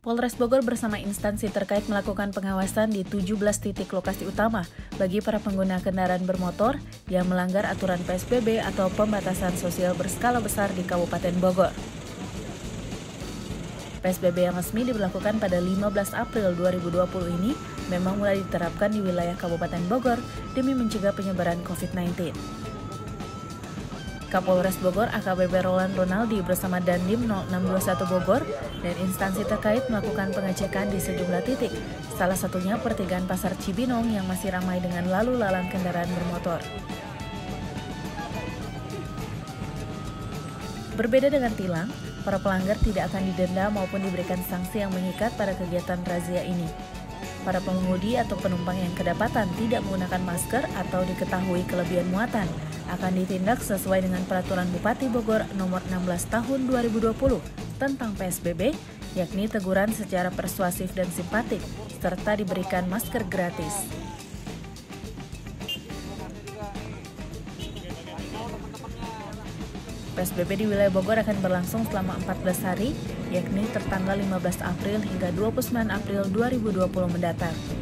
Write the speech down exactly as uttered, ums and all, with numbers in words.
Polres Bogor bersama instansi terkait melakukan pengawasan di tujuh belas titik lokasi utama bagi para pengguna kendaraan bermotor yang melanggar aturan P S B B atau pembatasan sosial berskala besar di Kabupaten Bogor. P S B B yang resmi diberlakukan pada lima belas April dua ribu dua puluh ini memang mulai diterapkan di wilayah Kabupaten Bogor demi mencegah penyebaran covid sembilan belas. Kapolres Bogor A K B P Roland Ronaldi bersama Dandim nol enam dua satu Bogor dan instansi terkait melakukan pengecekan di sejumlah titik, salah satunya pertigaan Pasar Cibinong yang masih ramai dengan lalu lalang kendaraan bermotor. Berbeda dengan tilang, para pelanggar tidak akan didenda maupun diberikan sanksi yang mengikat pada kegiatan razia ini. Para pengemudi atau penumpang yang kedapatan tidak menggunakan masker atau diketahui kelebihan muatan akan ditindak sesuai dengan Peraturan Bupati Bogor Nomor enam belas Tahun dua ribu dua puluh tentang P S B B, yakni teguran secara persuasif dan simpatik, serta diberikan masker gratis. P S B B di wilayah Bogor akan berlangsung selama empat belas hari, yakni tertanggal lima belas April hingga dua puluh sembilan April dua ribu dua puluh mendatang.